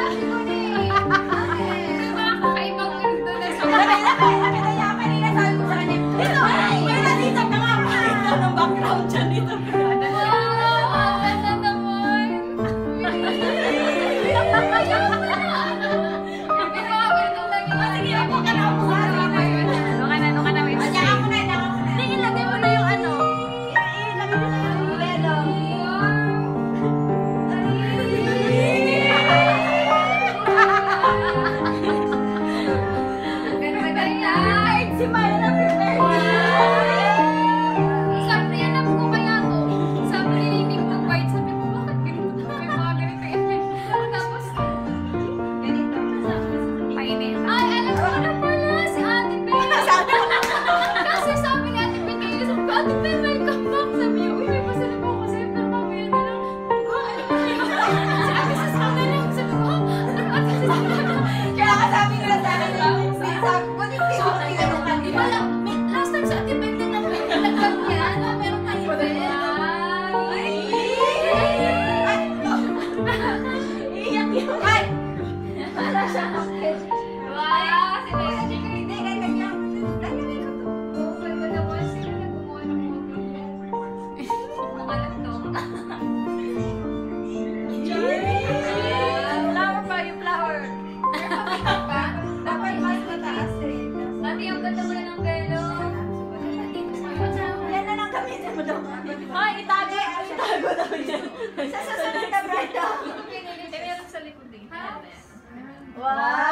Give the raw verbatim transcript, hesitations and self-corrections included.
Si Myra na prepare niya. Sabi niya, alam ko kaya to. Sabi niya, hindi ko mag-white. Sabi ko, bakit ganito? May mga ganito yun. Tapos, ganito. Painit. Ay, alam ko na pala si Ate Bea. Kasi sabi ni Ate Bea, kayo sabi ko, Ate Bea, welcome back. Sabi niya, uy, may pasalip ako sa'yo. Pero mamaya na lang. Si Ate Sis ka na lang. Sabi ko, oh, ano Ate Sis ka na lang? Kaya ka sabi ko na sa akin, sabi ko, hindi ko Di ba lang, last time sa Ate Bea din ako naglag niya, no? Meron tayo ba? Ay! Iyak yun! Ay! Wala siya kapit. Wow! Si Bea, Hindi, ganyan yan. Ganyan ko to. oh, may malawas sila na gumawa ng mga lang to. Flower pa yung flower. Pa? Dapat mas mataas rin. Ate, ang ganda mo na ng velo. Yan na lang gamitin mo daw. Ay, itago! Itago daw yan. Sa susunod na bridal. Ito pinili. Meron sa likod din. Wow!